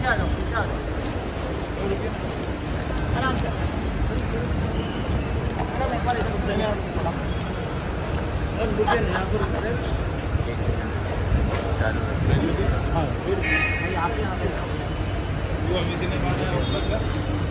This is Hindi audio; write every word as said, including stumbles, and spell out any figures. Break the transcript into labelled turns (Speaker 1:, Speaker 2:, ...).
Speaker 1: पीछे आ जाओ, पीछे आ जाओ आराम से। मैडम एक बार इधर रुक जाइए थोड़ा। मैडम रुकिए नहीं, यहाँ पर रुक जाइए। हाँ, फिर नहीं, आप ही यहाँ पे